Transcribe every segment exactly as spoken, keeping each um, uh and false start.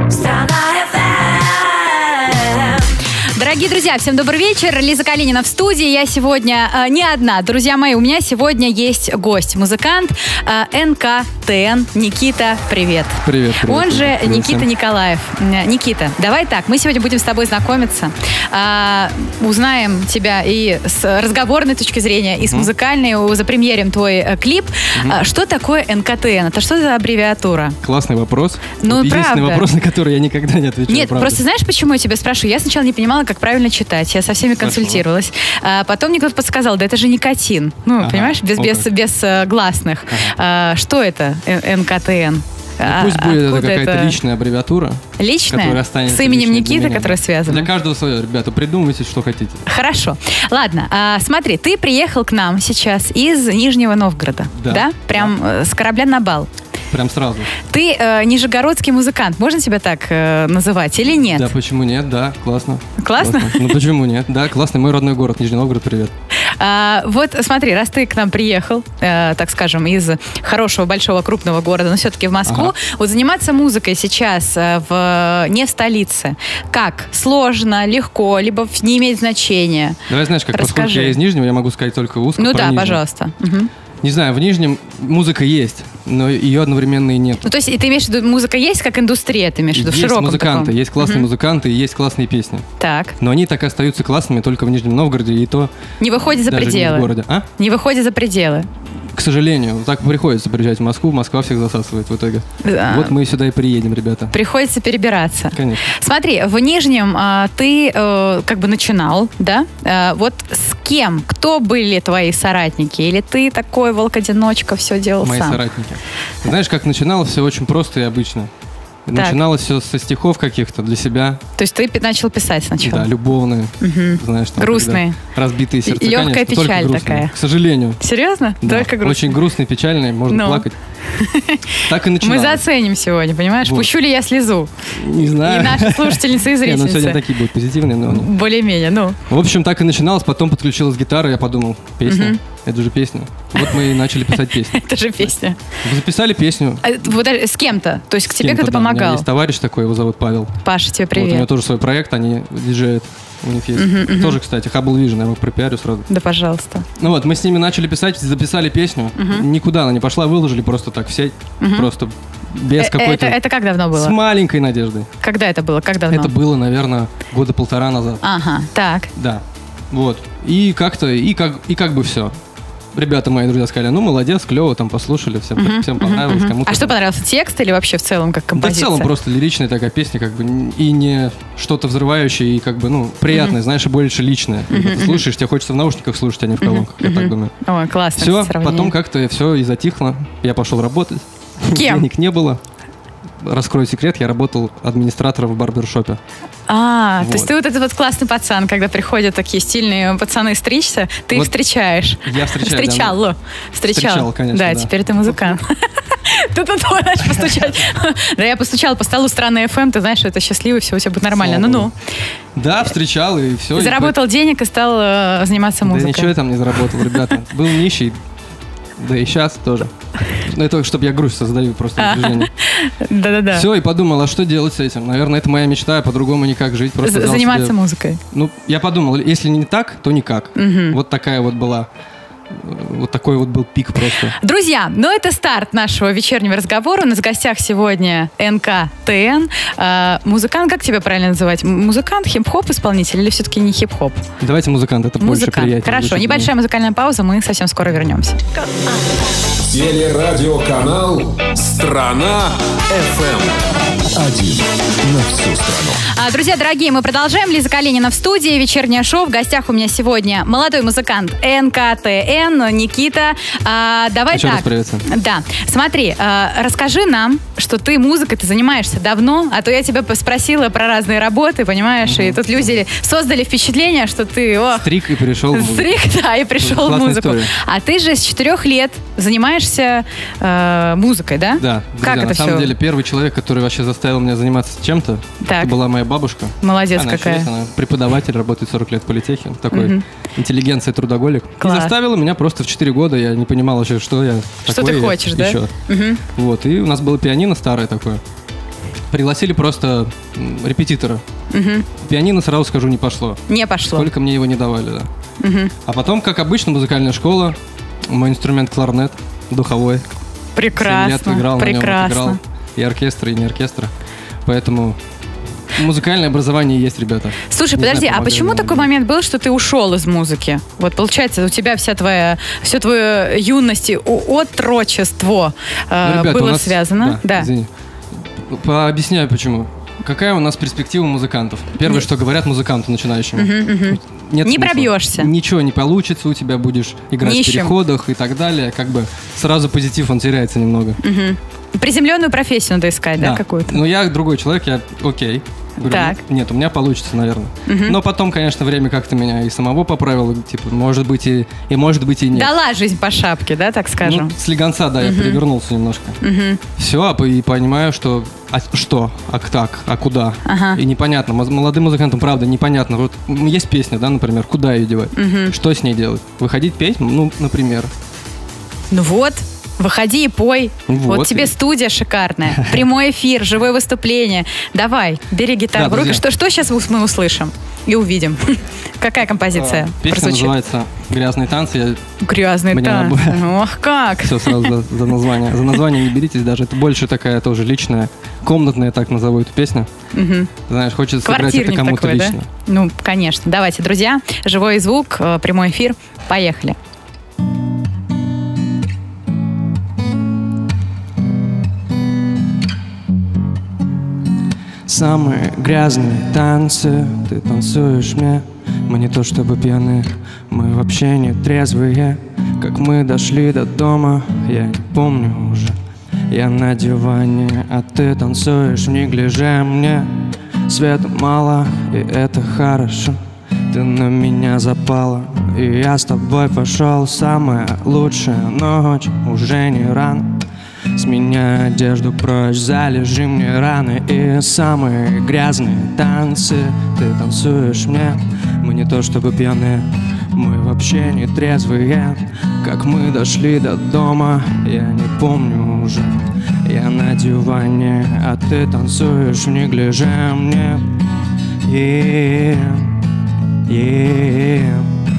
Дорогие друзья, всем добрый вечер. Лиза Калинина в студии. Я сегодня э, не одна. Друзья мои, у меня сегодня есть гость, музыкант э, эн ка тэ эн Никита. Привет. Привет. привет Он же привет, Никита всем. Николаев. Никита, давай так, мы сегодня будем с тобой знакомиться. Э, узнаем тебя и с разговорной точки зрения, и с музыкальной. Запремьерим твой э, клип. Mm-hmm. Э, что такое эн ка тэ эн? Это что за аббревиатура? Классный вопрос. Ну, вот единственный правда. вопрос, на который я никогда не отвечаю. Нет, правда. просто знаешь, почему я тебя спрашиваю? Я сначала не понимала, как правильно читать. Я со всеми консультировалась. А потом мне кто-то подсказал, да это же никотин. Ну, ага, понимаешь, без, без, без uh, гласных. Ага. А, что это эн ка тэ эн? Ну, пусть а, будет это какая-то это? личная аббревиатура. Личная? С именем Никиты, которая связана? Для каждого свое, ребята, придумайте, что хотите. Хорошо. Ладно, а, смотри, ты приехал к нам сейчас из Нижнего Новгорода. Да. да? Прям да. С корабля на бал. Прям сразу. Ты э, нижегородский музыкант, можно тебя так э, называть или нет? Да, почему нет, да, классно. Классно? классно. Ну почему нет, да, классный, мой родной город, Нижний Новгород, привет. А, вот смотри, раз ты к нам приехал, э, так скажем, из хорошего, большого, крупного города, но все-таки в Москву, ага. вот заниматься музыкой сейчас э, в, не в столице, как? Сложно, легко, либо не имеет значения? Давай, знаешь, как, Расскажи. поскольку я из Нижнего, я могу сказать только узко. Ну да, Нижний. пожалуйста. Угу. Не знаю, в Нижнем музыка есть, но ее одновременно и нет. Ну, то есть, и ты имеешь в виду, музыка есть как индустрия, ты имеешь в виду, в широком Есть музыканты, таком? есть классные угу. музыканты и есть классные песни. Так. Но они так и остаются классными только в Нижнем Новгороде, и то не выходит за даже пределы. Не в городе. А? Не выходит за пределы. К сожалению, так приходится приезжать в Москву, Москва всех засасывает в итоге. Да. Вот мы сюда и приедем, ребята. Приходится перебираться. Конечно. Смотри, в Нижнем а, ты а, как бы начинал, да? А, вот с кем? Кто были твои соратники? Или ты такой волк-одиночка, все делал Мои сам? Мои соратники. Знаешь, как начиналось все очень просто и обычно. Так. Начиналось все со стихов каких-то для себя. То есть ты начал писать сначала? Да, любовные. Угу. Знаешь, там, грустные. Разбитые сердца, легкая конечно, печаль такая. К сожалению. Серьезно? Да. Только грустные? Очень грустный, печальный, можно no. плакать. Так и начиналось. Мы заценим сегодня, понимаешь? Вот. Пущу ли я слезу? Не знаю. И наши слушательницы и зрительницы. Не, ну сегодня такие будут позитивные, но... Более-менее, ну. В общем, так и начиналось, потом подключилась гитара, я подумал, песня, это же песня. Вот мы и начали писать песню. Это же песня. Записали песню. С кем-то? То есть к тебе кто-то помогал? У меня есть товарищ такой, его зовут Павел. Паша, тебе привет. Вот, у него тоже свой проект, они диджеют. У них есть. Uh-huh, uh-huh. Тоже, кстати, Hubble Vision, я его пропиарю сразу. Да, пожалуйста. Ну вот, мы с ними начали писать, записали песню. Uh-huh. Никуда она не пошла, выложили просто так в сеть. Uh-huh. Просто без какой-то... Это, это как давно было? С маленькой надеждой. Когда это было? Как давно? Это было, наверное, года полтора назад. Ага, так. Да. Вот. И как-то, и как, и как бы все. Ребята, мои друзья, сказали, ну, молодец, клево, там послушали, всем, uh-huh, всем понравилось. Uh-huh. Кому-то а что понравился, текст или вообще в целом как композиция? Да в целом просто лиричная такая песня, как бы, и не что-то взрывающее, и как бы, ну, приятное, uh-huh. знаешь, и больше личное. Uh-huh. Ты слушаешь, тебе хочется в наушниках слушать, а не в колонках, uh-huh. я так думаю. Ой, классно. Все, потом как-то все и затихло, я пошел работать. Кем? Денег не было. Раскрою секрет, я работал администратором в барбершопе. А, вот. То есть ты вот этот вот классный пацан, когда приходят такие стильные пацаны стричься, ты вот их встречаешь. Я встречаю. Встречал, да, встречал. Встречал, конечно, да. Да, теперь ты музыкант. Тут ты начал постучать. Да, я постучала по столу «Странный эф эм», ты знаешь, что это счастливый, все у тебя будет нормально. Ну-ну. Да, встречал, и все. Заработал денег и стал заниматься музыкой. Да ничего я там не заработал, ребята. Был нищий. Да и сейчас тоже. Ну, это чтобы я грусть создаю просто движение. Да-да-да. Все, и подумал, а что делать с этим? Наверное, это моя мечта, по-другому никак жить. Просто заниматься себе... музыкой. Ну, я подумал, если не так, то никак. Угу. Вот такая вот была... Вот такой вот был пик просто. Друзья, ну это старт нашего вечернего разговора. У нас в гостях сегодня эн ка тэ эн. А, музыкант, как тебя правильно называть? Музыкант, хип-хоп исполнитель или все-таки не хип-хоп? Давайте музыкант, это музыкант. Больше приятнее. Хорошо, небольшая музыкальная пауза, мы совсем скоро вернемся. Телерадиоканал «Страна эф эм». Один на всю страну. А, друзья, дорогие, мы продолжаем. Лиза Калинина в студии, вечернее шоу. В гостях у меня сегодня молодой музыкант эн ка тэ эн Никита. А, давай Еще так. раз приветствую. Да. Смотри, а, расскажи нам, что ты музыкой, ты занимаешься давно, а то я тебя спросила про разные работы, понимаешь, угу. и тут люди создали впечатление, что ты... Ох, стрик и перешел в музыку. Стрик, да, и пришел в музыку. История. А ты же с четырех лет занимаешься э, музыкой, да? Да. Как друзья, это на все? самом деле, первый человек, который вообще заставил меня заниматься чем-то, это была моя бабушка. Молодец она какая. Есть, она преподаватель, работает сорок лет в политехе, такой угу. интеллигенция, трудоголик. Класс. И заставила меня просто в четыре года, я не понимал вообще, что я что такой. Что ты хочешь, да? Еще. Угу. Вот, и у нас было пианино старое такое. Пригласили просто м, репетитора. Угу. Пианино, сразу скажу, не пошло. Не пошло. Сколько мне его не давали, да. Угу. А потом, как обычно, музыкальная школа. Мой инструмент кларнет, духовой. Прекрасно, семь лет играл, прекрасно. На нем отыграл. И оркестр, и не оркестр. Поэтому музыкальное образование есть, ребята. Слушай, Не подожди, знаю, а почему такой момент был, что ты ушел из музыки? Вот получается, у тебя вся твоя, все твое юность и о- отрочество э, Ну, ребята, было у нас- связано. Да, извини. Пообъясняю, почему. Какая у нас перспектива музыкантов? Первое, Нет. что говорят музыканту начинающему. Мгм, мгм. Нет Не смысла. пробьешься. Ничего не получится, у тебя будешь играть Нищим. в переходах и так далее. Как бы сразу позитив, он теряется немного. Мгм. Приземленную профессию надо искать, да, какую-то? Но я другой человек, я окей. Говорю, Так. Нет, у меня получится, наверное. Мгм. Но потом, конечно, время как-то меня и самого поправило. Типа, может быть и, и может быть и нет. Дала жизнь по шапке, да, так скажем? Ну, с легонца, да, я перевернулся немножко. Мгм. Все, и понимаю, что а что, а так, а куда. Ага. И непонятно. Моз- Молодым музыкантам, правда, непонятно. Вот м, есть песня, да, например, куда ее девать? Мгм. Что с ней делать? Выходить петь? Ну, например. Ну вот, выходи и пой. Вот, Вот. тебе студия шикарная. Прямой эфир, живое выступление. Давай, бери гитару Да, в руки. друзья. Что, что сейчас мы услышим и увидим? Какая композиция А, Песня прозвучит? называется «Грязные танцы». Грязный Мне танц. надо Ох, как! Все сразу за, за название. За название не беритесь даже. Это больше такая тоже личная, комнатная, так назову эту песню. Мгм. Знаешь, хочется сыграть это Квартирник кому-то такой, да? лично. Ну, конечно. Давайте, друзья, живой звук, э, прямой эфир. Поехали. Самые грязные танцы ты танцуешь мне. Мы не то чтобы пьяны, мы вообще не трезвые. Как мы дошли до дома, я не помню уже. Я на диване, а ты танцуешь в неглиже. Мне света мало, и это хорошо. Ты на меня запала, и я с тобой пошел. Самая лучшая ночь, уже не рано. С меня одежду прочь, залежи мне раны. И самые грязные танцы ты танцуешь мне. Мы не то чтобы пьяные, мы вообще не трезвые. Как мы дошли до дома, я не помню уже. Я на диване, а ты танцуешь в неглиже мне. Yeah, yeah.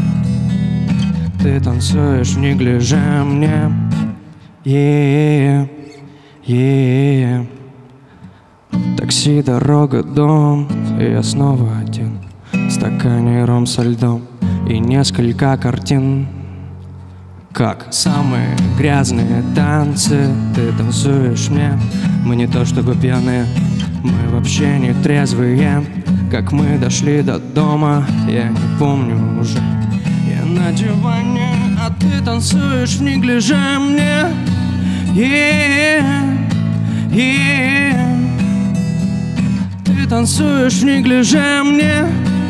Ты танцуешь в неглиже мне. Yeah, yeah. Такси, дорога, дом, и я снова один. В стакане ром со льдом и несколько картин. Как самые грязные танцы ты танцуешь мне. Мы не то чтобы пьяные, мы вообще не трезвые. Как мы дошли до дома, я не помню уже. Я на диване, а ты танцуешь в неглиже мне. Yeah, yeah. Ты танцуешь в неглиже мне.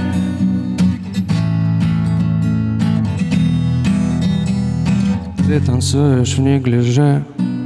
Ты танцуешь в неглиже.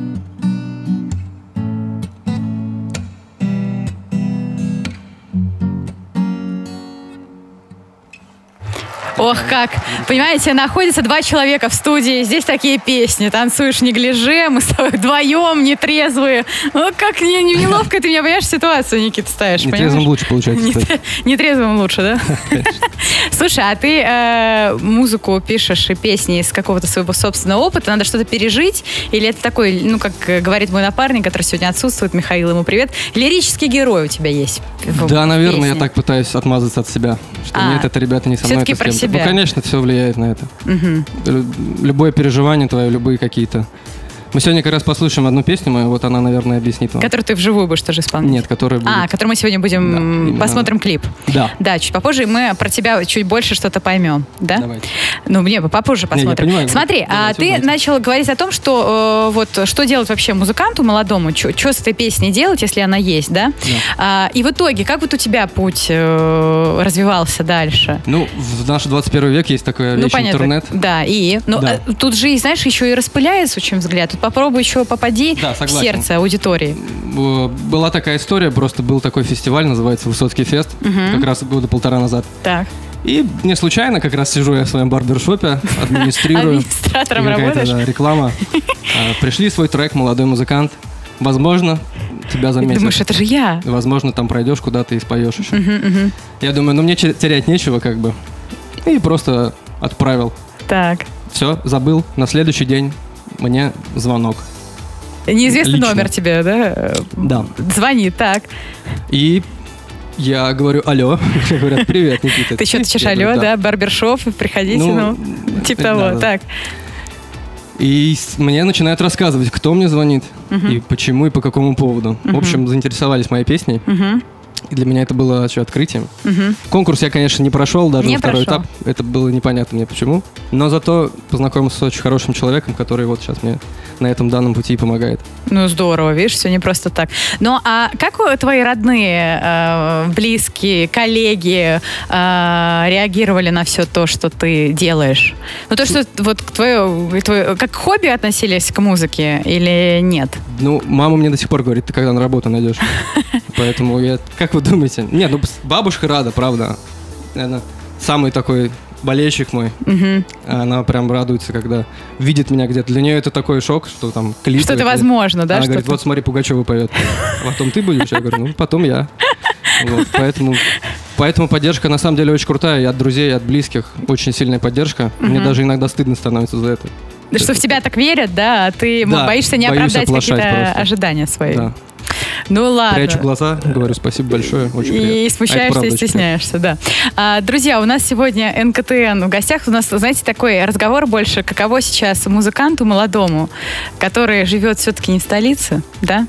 Ох, как. Понимаете, находятся два человека в студии, здесь такие песни. Танцуешь в неглиже, мы с тобой вдвоем, нетрезвые. Ну, как не, не, неловко ты меня, понимаешь, ситуацию, Никита, ставишь, Нетрезвым понимаешь? лучше получается, Не- кстати. Нетрезвым лучше, да? Слушай, а ты э, музыку пишешь и песни из какого-то своего собственного опыта? Надо что-то пережить? Или это такой, ну, как э, говорит мой напарник, который сегодня отсутствует, Михаил, ему привет, лирический герой у тебя есть? в- Да, в наверное, песне? я так пытаюсь отмазаться от себя. Что А, нет, это ребята не со мной, всё-таки это с про кем-то. себя. Ну, конечно, все влияет на это. Мгм. Лю- Любое переживание твое, любые какие-то. Мы сегодня как раз послушаем одну песню мою, вот она, наверное, объяснит вам. Которую ты вживую будешь тоже исполнять? Нет, которая будет... А, который мы сегодня будем, Да, м, именно. посмотрим клип. Да. Да, чуть попозже мы про тебя чуть больше что-то поймем, да? Давайте. Ну, мне бы попозже Не, я посмотрим. понимаю. Смотри, а Давайте, ты давайте. начал говорить о том, что э, вот что делать вообще музыканту молодому, что с этой песней делать, если она есть, да? А, и в итоге, как вот у тебя путь э, развивался дальше? Ну, в наш двадцать первый век есть такая Ну, вещь, понятно. интернет. Да, и? Ну, Да. э, тут же, знаешь, еще и распыляется очень взгляд. Тут попробуй еще попади Да, в согласен. сердце аудитории. Б- Была такая история, просто был такой фестиваль, называется «Высоцкий фест», как раз года полтора назад. Так. И не случайно как раз сижу я в своем барбершопе, администрирую. Администратором И какая-то, работаешь? да, реклама. А, Пришли свой трек, молодой музыкант. Возможно, тебя заметят. Ты думаешь, это же я. Возможно, там пройдешь куда-то и споешь еще. Uh-huh, uh-huh. Я думаю, ну мне терять нечего, как бы. И просто отправил. Так. Все, забыл. На следующий день мне звонок. Неизвестный Лично. номер тебе, да? Да. Звонит, так. И я говорю, алло. Мне говорят, привет, Никита. Ты что отвечаешь, алло, да, барбершоп, приходите, ну, ну типа того, да, да. Так. И мне начинают рассказывать, кто мне звонит, uh-huh. и почему, и по какому поводу. Uh-huh. В общем, заинтересовались моей песней. Uh-huh. И для меня это было еще открытием. Uh-huh. Конкурс я, конечно, не прошел, даже не на второй прошел. Этап. Это было непонятно мне почему. Но зато познакомился с очень хорошим человеком, который вот сейчас мне на этом данном пути помогает. Ну, здорово, видишь, все не просто так. Ну, а как твои родные, э, близкие, коллеги э, реагировали на все то, что ты делаешь? Ну, то, что вот твое, твое, как хобби относились к музыке или нет? Ну, мама мне до сих пор говорит, ты когда на работу найдешь? Поэтому я... Как вы думаете? Нет, ну, бабушка рада, правда. Наверное, самый такой... болельщик мой, uh-huh. она прям радуется, когда видит меня где-то. Для нее это такой шок, что там клип. Что-то возможно, да? Она что-то... говорит, вот смотри, Пугачева поет. Потом ты будешь? Я говорю, ну потом я. Вот, поэтому, поэтому поддержка на самом деле очень крутая. И от друзей, и от близких очень сильная поддержка. Uh-huh. Мне даже иногда стыдно становится за это. Да, что в тебя так верят, да? А ты да, боишься не оправдать какие-то просто. Ожидания свои. Да. Ну ладно. Прячу глаза, говорю спасибо большое, очень приятно. И смущаешься, и стесняешься, да. А, друзья, у нас сегодня эн ка тэ эн в гостях. У нас, знаете, такой разговор больше, каково сейчас музыканту молодому, который живет все-таки не в столице, да?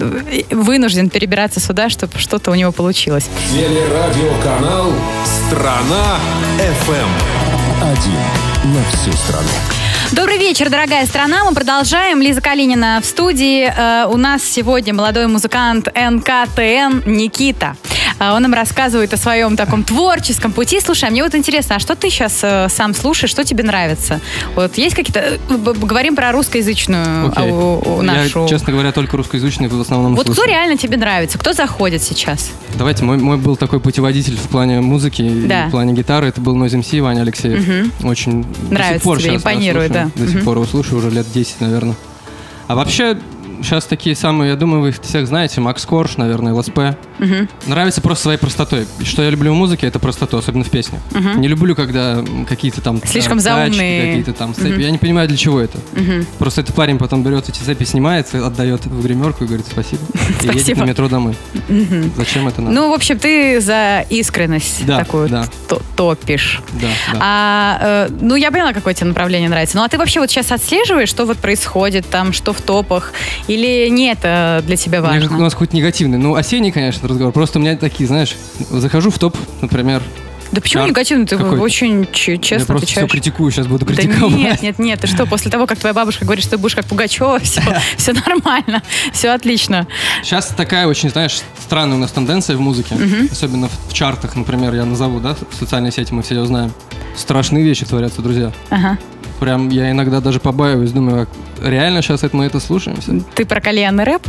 Вынужден перебираться сюда, чтобы что-то у него получилось. Телерадиоканал «Страна эф эм». Один на всю страну. Добрый вечер, дорогая страна. Мы продолжаем. Лиза Калинина в студии. Э, у нас сегодня молодой музыкант эн ка тэ эн Никита. Э, он нам рассказывает о своем таком творческом пути. Слушай, а мне вот интересно, а что ты сейчас э, сам слушаешь, что тебе нравится? Вот есть какие-то... Говорим про русскоязычную okay. у, у нашу... Я, честно говоря, только русскоязычный в основном Вот слушаю. Кто реально тебе нравится? Кто заходит сейчас? Давайте, мой, мой был такой путеводитель в плане музыки, да. в плане гитары. Это был Noise эм си, Ваня Алексеев. Угу. Очень... Нравится тебе, импонирует, да. До сих uh-huh. пор его слушаю уже лет десять, наверное. А вообще, сейчас такие самые, я думаю, вы их всех знаете, Макс Корж, наверное, эл эс пэ. Uh-huh. Нравится просто своей простотой. Что я люблю в музыке, это простоту, особенно в песнях. Uh-huh. Не люблю, когда какие-то там... Слишком заумные. Какие-то там цепи. Uh-huh. Я не понимаю, для чего это. Uh-huh. Просто этот парень потом берет эти цепи, снимает, отдает в гримерку и говорит спасибо. И едет на метро домой. Uh-huh. Зачем это надо? Ну, в общем, ты за искренность да, такую да. топишь. Да, да. А, э, ну, я поняла, какое тебе направление нравится. Ну, а ты вообще вот сейчас отслеживаешь, что вот происходит там, что в топах? Или не это для тебя важно? У нас какой-то негативный. Ну, осенний, конечно, разговор. Просто у меня такие, знаешь, захожу в топ, например. Да почему Чар... негативно? Ты какой-то? Очень честно я отвечаешь. Я просто все критикую, сейчас буду критиковать. Да нет, нет, нет. Ты что, после того, как твоя бабушка говорит, что ты будешь как Пугачева, все, все нормально, все отлично. Сейчас такая очень, знаешь, странная у нас тенденция в музыке. Uh-huh. Особенно в, в чартах, например, я назову, да, социальные сети, мы все узнаем. Страшные вещи творятся, друзья. Ага. Прям я иногда даже побаиваюсь, думаю, реально сейчас это мы это слушаемся? Ты про кальянный рэп?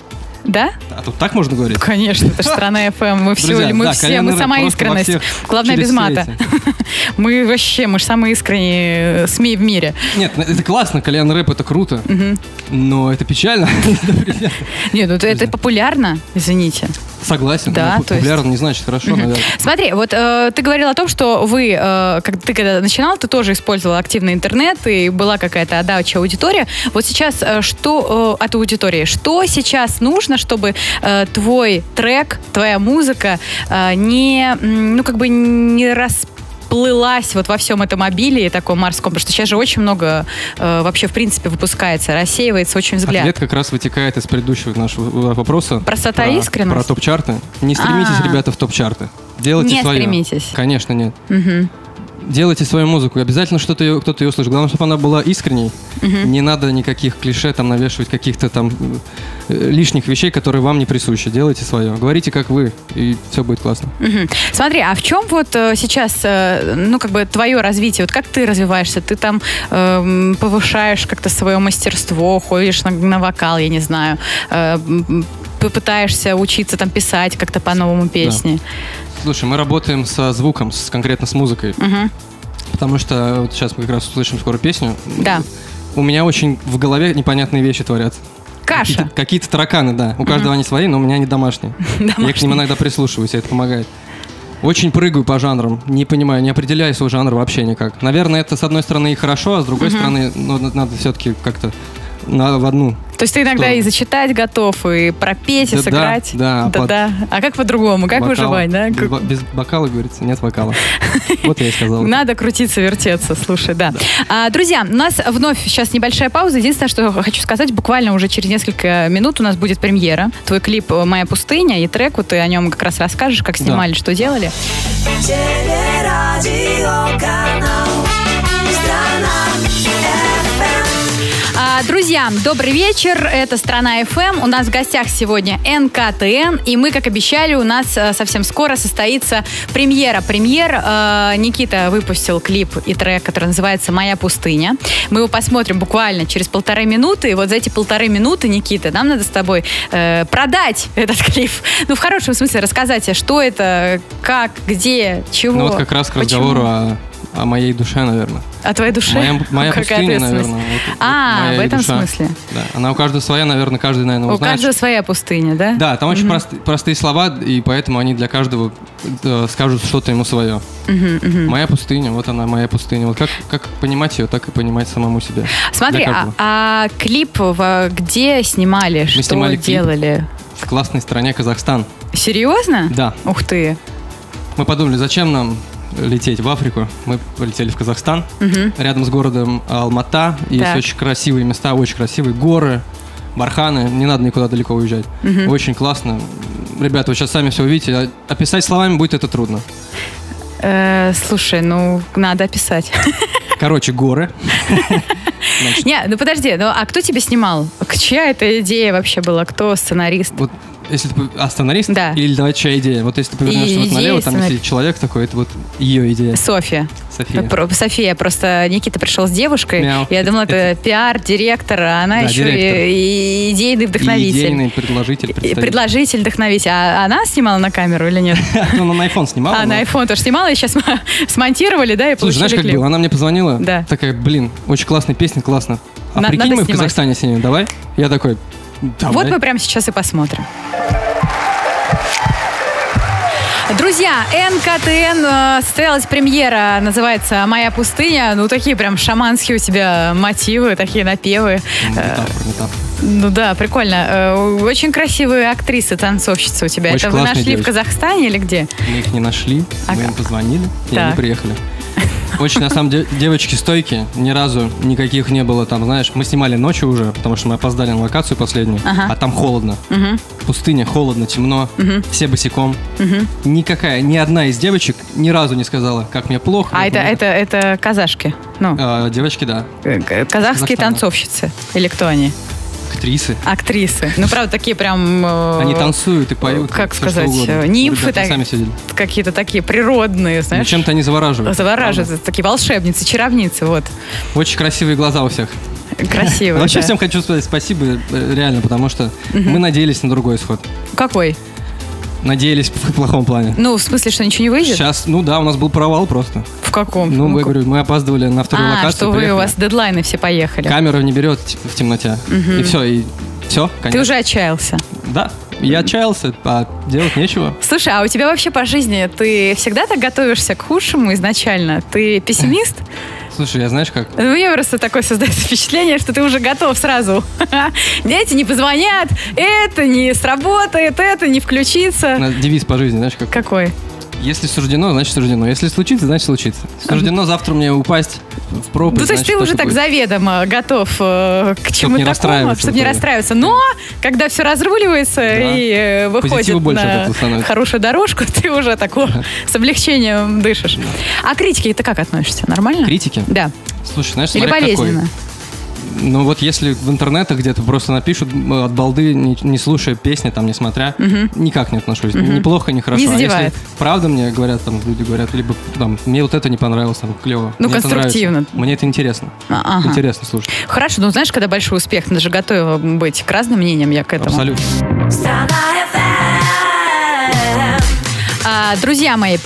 Да? А тут так можно говорить? Конечно, это же «Страна эф эм». Мы все, Друзья, мы да, все, мы сама искренность. Главное, без мата. Мы вообще, мы же самые искренние СМИ в мире. Нет, это классно, кальян рэп, это круто. Угу. Но это печально. Нет, ну это популярно, извините. Согласен, да, но популярно есть... не значит хорошо, угу. наверное. Смотри, вот э, ты говорил о том, что вы, э, как ты когда начинал, ты тоже использовал активный интернет, и была какая-то отдача аудитория. Вот сейчас э, что э, от аудитории? Что сейчас нужно, чтобы э, твой трек, твоя музыка э, не, ну, как бы не распределялась, плылась вот во всем этом обилии таком морском, потому что сейчас же очень много э, вообще в принципе выпускается, рассеивается очень взгляд. Ответ как раз вытекает из предыдущего нашего вопроса. Простота и искренность? Про топ-чарты. Не стремитесь, А-а-а. ребята, в топ-чарты. Делайте не свое. Не стремитесь? Конечно, нет. Угу. Делайте свою музыку. Обязательно что-то ее, кто-то ее услышит. Главное, чтобы она была искренней. Uh-huh. Не надо никаких клише там навешивать, каких-то там э, лишних вещей, которые вам не присущи. Делайте свое. Говорите, как вы, и все будет классно. Uh-huh. Смотри, а в чем вот э, сейчас, э, ну, как бы твое развитие? Вот как ты развиваешься? Ты там э, повышаешь как-то свое мастерство, ходишь на, на вокал, я не знаю, э, пытаешься учиться там писать как-то по-новому песни. Да. Слушай, мы работаем со звуком, с, конкретно с музыкой. Uh-huh. Потому что вот сейчас мы как раз услышим скоро песню. Да. У меня очень в голове непонятные вещи творятся. Каша. Какие-то, какие-то тараканы, да. У каждого они свои, но у меня они домашние. Я к ним иногда прислушиваюсь, и это помогает. Очень прыгаю по жанрам, не понимаю, не определяю свой жанр вообще никак. Наверное, это с одной стороны и хорошо, а с другой стороны, ну, надо все-таки как-то на, в одну. То есть ты иногда сторону. И зачитать готов, и пропеть, и да, сыграть. Да, да. да, под... да. А как по-другому? Как бокал. Выживать, да? Без, без бокала, говорится, нет вокала. Вот я и сказал. Надо крутиться, вертеться, слушай, да. А, друзья, у нас вновь сейчас небольшая пауза. Единственное, что хочу сказать, буквально уже через несколько минут у нас будет премьера. Твой клип «Моя пустыня» и трек, вот ты о нем как раз расскажешь, как снимали, да. Что делали. Друзья, добрый вечер, это «Страна эф эм». У нас в гостях сегодня эн ка тэ эн, и мы, как обещали, у нас совсем скоро состоится премьера. Премьер. Никита выпустил клип и трек, который называется «Моя пустыня». Мы его посмотрим буквально через полторы минуты, и вот за эти полторы минуты, Никита, нам надо с тобой э, продать этот клип. Ну, в хорошем смысле рассказать, что это, как, где, чего. Ну, вот как раз к разговору о... О моей душе, наверное. О твоей душе? Моя, моя пустыня, наверное. Вот, а, вот в этом душа. Смысле. Да. Она у каждого своя, наверное, каждый, наверное, узнает. У каждого своя пустыня, да? Да, там очень прост, простые слова, и поэтому они для каждого э, скажут что-то ему свое. Uh-huh, uh-huh. Моя пустыня, вот она, моя пустыня. Вот как, как понимать ее, так и понимать самому себе. Смотри, а, а клип в, где снимали? Мы что снимали делали? В классной стране Казахстан. Серьезно? Да. Ух ты. Мы подумали, зачем нам лететь в Африку. Мы полетели в Казахстан. Uh-huh. Рядом с городом Алмата. Есть так. Очень красивые места, очень красивые горы, барханы. Не надо никуда далеко уезжать. Uh-huh. Очень классно. Ребята, вы сейчас сами все увидите. Описать словами будет это трудно. Э, слушай, ну, надо описать. Короче, горы. Не, ну подожди, ну а кто тебя снимал? Чья эта идея вообще была? Кто сценарист? Вот если ты... А, сценарист? Да. Или давай, чья идея? Вот если ты повернешься вот налево, там сценарий. Сидит человек такой, это вот ее идея. Софья. София. Про, София. Просто Никита пришел с девушкой. Мяу. Я думала, это, это пиар-директор, а она да, еще директор. И, и идейный вдохновитель. И идейный предложитель. Предложитель, вдохновитель. А она снимала на камеру или нет? Ну, на iPhone снимала. А, на iPhone тоже снимала, и сейчас смонтировали, да, и получили клип. Слушай, знаешь, как было? Она мне позвонила. Да. Такая, блин, очень классная песня, классно. А прикинь, мы в Казахстане снимем, давай? Я такой, давай. Вот мы прямо сейчас и посмотрим. Друзья, эн ка тэ эн, э, состоялась премьера, называется «Моя пустыня». Ну, такие прям шаманские у тебя мотивы, такие напевы. Метафора, метафора. Ну да, прикольно. Э, очень красивые актрисы, танцовщицы у тебя. Очень это вы нашли девочки. В Казахстане или где? Мы их не нашли, а мы им позвонили, и так. Они приехали. Очень, на самом деле, девочки стойкие, ни разу никаких не было там, знаешь, мы снимали ночью уже, потому что мы опоздали на локацию последнюю, ага. А там холодно, угу. Пустыня, холодно, темно, угу. Все босиком. Угу. Никакая, ни одна из девочек ни разу не сказала, как мне плохо. А это, это, это казашки? Ну. А, девочки, да. Казахские танцовщицы? Или кто они? Актрисы. Актрисы. Ну, правда, такие прям... Э, Они танцуют и поют. Как сказать, нимфы так, какие-то такие природные, знаешь. Ну, чем-то они завораживают. Завораживают. Правда? Такие волшебницы, чаровницы, вот. Очень красивые глаза у всех. Красивые, Вообще да. Всем хочу сказать спасибо, реально, потому что мы надеялись на другой исход. Какой? Надеялись в плохом плане. Ну, в смысле, что ничего не выйдет? Сейчас, ну да, у нас был провал просто. В каком? Ну, я говорю, мы опаздывали на вторую а, локацию. что вы, приехали. У вас дедлайны все поехали. Камера не берет в темноте. Угу. И все, и все, конечно. Ты уже отчаялся? Да, я отчаялся, а делать нечего. Слушай, а у тебя вообще по жизни, ты всегда так готовишься к худшему изначально? Ты пессимист? Слушай, я знаешь как? У меня просто такое создается впечатление, что ты уже готов сразу. Дети не позвонят, это не сработает, это не включится. Девиз по жизни, знаешь как? Какой? Если суждено, значит суждено. Если случится, значит случится. Суждено завтра мне упасть в пропасть. Ну, то есть ты уже так будет. Заведомо готов э, к чему-то такому, чтобы не расстраиваться. Но когда все разруливается да. и э, выходит на хорошую дорожку, ты уже такое с облегчением дышишь. Да. А к критике ты как относишься? Нормально? Критики? Да. Слушай, знаешь, Или болезненно? Какой? Ну вот если в интернетах где-то просто напишут от балды, не, не слушая песни, там, не смотря, угу. никак не отношусь. Угу. Ни плохо, ни хорошо. Не задевает. А если правда мне говорят, там, люди говорят, либо там, мне вот это не понравилось, там, клево. Ну, мне конструктивно. Это мне это интересно. Ага. Интересно слушать. Хорошо, ну знаешь, когда большой успех, ты же готова быть к разным мнениям, я к этому. Абсолютно. А, друзья мои,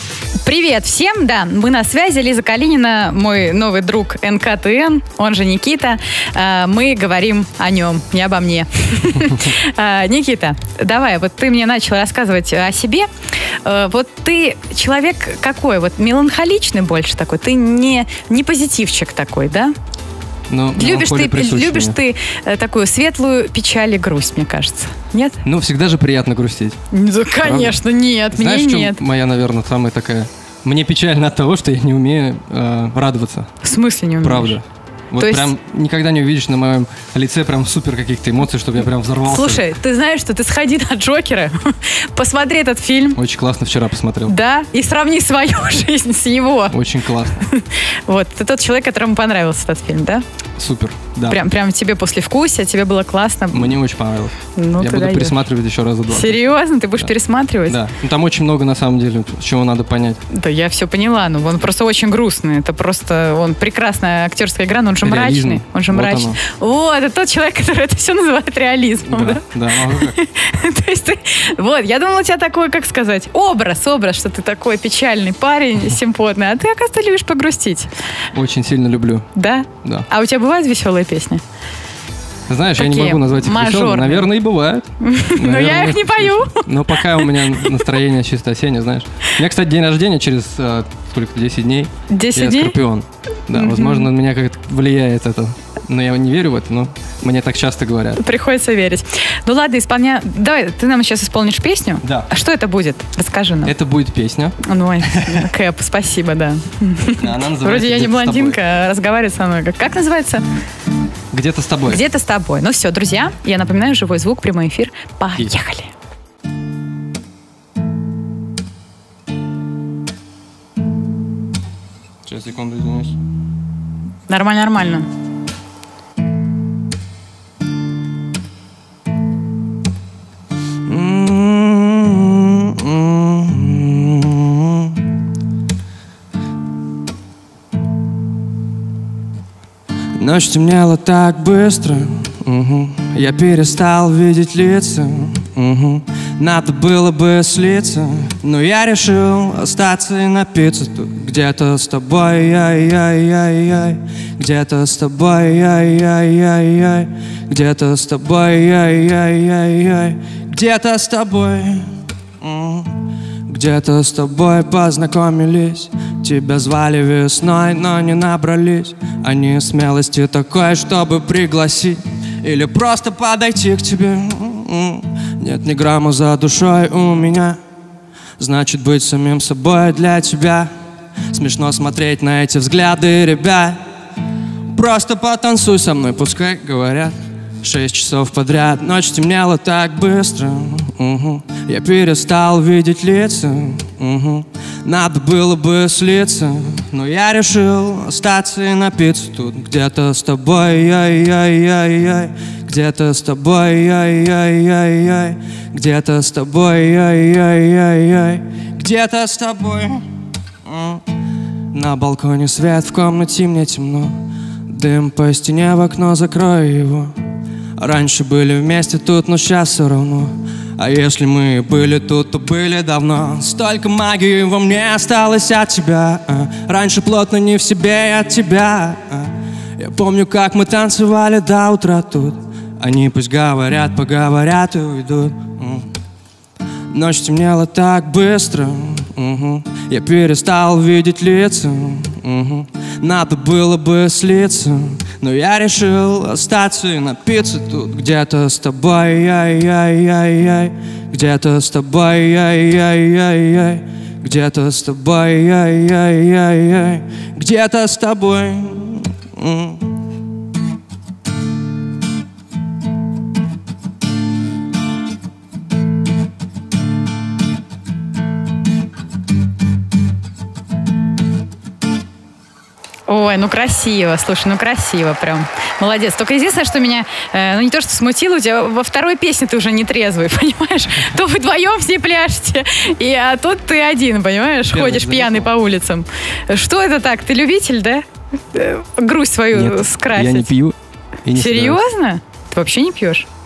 Привет всем, да, мы на связи, Лиза Калинина, мой новый друг эн ка тэ эн, он же Никита. Мы говорим о нем, не обо мне. Никита, давай, вот ты мне начал рассказывать о себе. Вот ты человек какой? Вот меланхоличный больше такой? Ты не, не позитивчик такой, да? Но любишь ты, любишь ты такую светлую печаль и грусть, мне кажется. Нет? Ну, всегда же приятно грустить. Да, конечно, правда? Нет, Знаешь, мне в чем нет. моя, наверное, самая такая... Мне печально от того, что я не умею э, радоваться. В смысле не умеешь? Правда. Вот То прям есть... никогда не увидишь на моем лице прям супер каких-то эмоций, чтобы я прям взорвался. Слушай, ты знаешь, что ты сходи на Джокера, посмотри этот фильм. Очень классно вчера посмотрел. Да, и сравни свою жизнь с его. Очень классно. Вот, ты тот человек, которому понравился этот фильм, да? Супер, да. Прям, прям тебе послевкусие, тебе было классно. Мне очень понравилось. Ну, я буду даешь. пересматривать еще раза два. Серьезно? Ты будешь да. пересматривать? Да. Ну, там очень много, на самом деле, чего надо понять. Да, я все поняла. Ну, он просто очень грустный. Это просто, он прекрасная актерская игра, но он же Реализм. мрачный. Он же Вот мрачный. О, это тот человек, который это все называет реализмом, да? Да, да. То есть ты... Вот, я думала, у тебя такой, как сказать, образ, образ, что ты такой печальный парень, симпотный, а ты, оказывается, любишь погрустить. Очень сильно люблю. Да? Да. А у тебя бывают веселые песни? Знаешь, Такие я не могу назвать их веселыми. Наверное, и бывает. Но я их не пою. Но пока у меня настроение чисто осеннее, знаешь. У меня, кстати, день рождения через сколько-то, десять дней. десять дней? Я Скорпион. Да, возможно, на меня как-то влияет это. Но я не верю в это, но мне так часто говорят. Приходится верить. Ну ладно, исполняй. Давай, ты нам сейчас исполнишь песню. Да. А что это будет? Расскажи нам. Это будет песня. Ну, ой, Кэп, спасибо, да. Вроде я не блондинка, а разговаривает со мной. Как называется? Где-то с тобой. Где-то с тобой. Ну все, друзья, я напоминаю, живой звук, прямой эфир. Поехали. Сейчас, секунду, извиняюсь. Нормально, нормально. Ночь темнела так быстро, угу. Я перестал видеть лица, угу. Надо было бы слиться, но я решил остаться и напиться тут. Где-то с тобой, яй-яй-яй-яй, где-то с тобой, яй-яй-яй-яй, где-то с тобой, яй-яй-яй-яй, где-то с тобой, угу. Где-то с тобой познакомились. Тебя звали весной, но не набрались они смелости такой, чтобы пригласить или просто подойти к тебе. Нет ни грамма за душой у меня. Значит, быть самим собой для тебя. Смешно смотреть на эти взгляды, ребят. Просто потанцуй со мной, пускай говорят. Шесть часов подряд, ночь темнела так быстро, угу. Я перестал видеть лица, угу. Надо было бы слиться, но я решил остаться и напиться тут. Где-то с тобой, яй-яй-яй-яй, где-то с тобой, яй-яй-яй-яй, где-то с тобой, яй-яй-яй-яй, где-то с тобой. На балконе свет, в комнате мне темно. Дым по стене, в окно закрою его. Раньше были вместе тут, но сейчас все равно. А если мы были тут, то были давно. Столько магии во мне осталось от тебя, а. Раньше плотно не в себе от тебя, а. Я помню, как мы танцевали до утра тут. Они пусть говорят, поговорят и уйдут. Ночь темнела так быстро, угу. Я перестал видеть лица, угу. Надо было бы слиться, но я решил остаться и напиться тут. Где-то с тобой, яй-яй-яй-яй, где-то с тобой, яй-яй-яй-яй, где-то с тобой, яй-яй-яй-яй, где-то с тобой. Ой, ну красиво, слушай, ну красиво прям. Молодец. Только единственное, что меня, э, ну не то, что смутило, у тебя во второй песне ты уже не трезвый, понимаешь? То вы вдвоем с ней пляшете, и, а тут ты один, понимаешь, Первый ходишь пьяный по улицам. Что это так? Ты любитель, да? Грусть свою Нет, скрасить. я не пью и не Серьезно? Ты вообще не пьешь?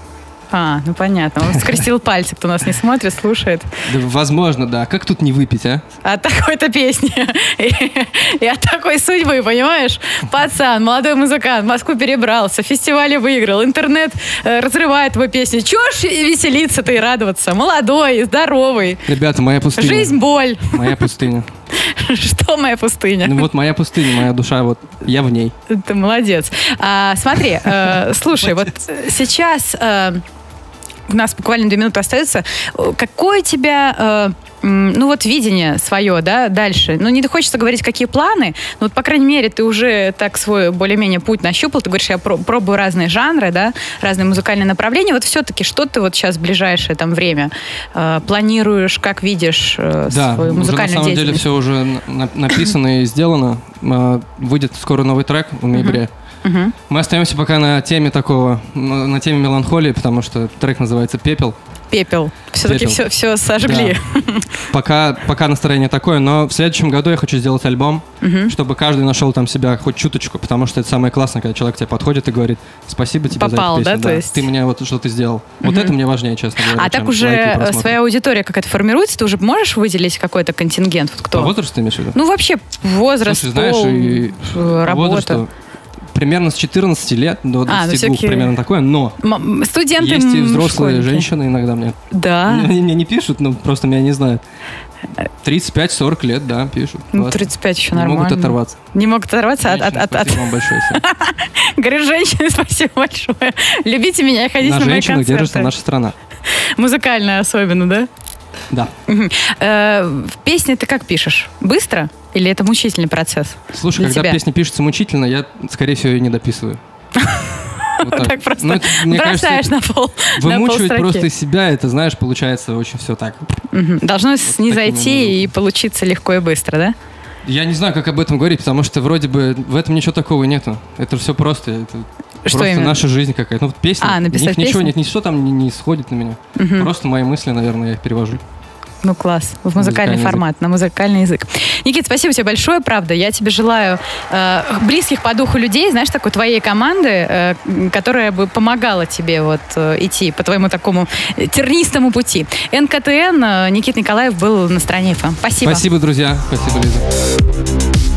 А, ну понятно. Он скрестил пальцы, кто нас не смотрит, слушает. Да, возможно, да. Как тут не выпить, а? От такой-то песни. И, и от такой судьбы, понимаешь? Пацан, молодой музыкант, в Москву перебрался, фестивали выиграл, интернет э, разрывает его песни. Чего ж веселиться-то и радоваться? Молодой, здоровый. Ребята, моя пустыня. Жизнь, боль. Моя пустыня. Что моя пустыня? Ну вот моя пустыня, моя душа, вот я в ней. Ты молодец. А, смотри, э, слушай, вот сейчас... Э, у нас буквально две минуты остается. Какое у тебя, э, ну вот, видение свое, да, дальше? Ну, не хочется говорить, какие планы, но вот, по крайней мере, ты уже так свой более-менее путь нащупал. Ты говоришь, я пробую разные жанры, да, разные музыкальные направления. Вот все-таки, что ты вот сейчас в ближайшее там время э, планируешь, как видишь э, да, свою музыкальную уже, на самом деятельность? деле все уже на- написано и сделано. Э, выйдет скоро новый трек в ноябре. Uh-huh. Uh-huh. Мы остаемся пока на теме такого, на теме меланхолии, потому что трек называется «Пепел». Пепел. Все-таки Пепел. все, все сожгли. Да. Пока, пока настроение такое, но в следующем году я хочу сделать альбом, uh-huh. чтобы каждый нашел там себя хоть чуточку, потому что это самое классное, когда человек к тебе подходит и говорит: спасибо тебе Попал, за эту песню. да, Да, то есть... ты мне вот что ты сделал. Uh-huh. Вот это мне важнее, честно говоря. А так уже своя аудитория какая-то формируется, ты уже можешь выделить какой-то контингент? Вот кто? По возрасту ты имеешь в виду? Ну, вообще, возраст, Слушай, знаешь, пол, и работа. По возрасту примерно с четырнадцати лет до двадцати двух, а, ну, примерно такое, но М- студенты, есть и взрослые школьники. Женщины иногда мне. Да. Они мне не пишут, ну просто меня не знают. тридцать пять сорок лет, да, пишут. Ну, тридцать пять еще не нормально. Не могут оторваться. Не могут оторваться Женщины, от... от, от, спасибо вам большое. Говорю, женщины, спасибо большое. Любите меня и ходите на, на мои женщинах концерты. держится наша страна. Музыкальная особенно, да? Да. Э, песни ты как пишешь? Быстро? Или это мучительный процесс? Слушай, когда тебя? Песня пишется мучительно, я, скорее всего, ее не дописываю. Вот так, так просто ну, это, бросаешь кажется, на пол. Вымучивать на просто из себя, это, знаешь, получается очень все так. Угу. Должно вот снизойти и получиться легко и быстро, да? Я не знаю, как об этом говорить, потому что вроде бы в этом ничего такого нету. Это все просто. Это что просто именно? Наша жизнь какая-то. Ну вот песня. А, написать ничего песню? нет, ничего там не, не сходит на меня. Угу. Просто мои мысли, наверное, я их перевожу. Ну, класс. В музыкальный, музыкальный формат, язык. На музыкальный язык. Никит, спасибо тебе большое, правда. Я тебе желаю э, близких по духу людей, знаешь, такой твоей команды, э, которая бы помогала тебе вот э, идти по твоему такому тернистому пути. эн ка тэ эн, э, Никита Николаев был на стороне эф эм. Спасибо. Спасибо, друзья. Спасибо, Лиза.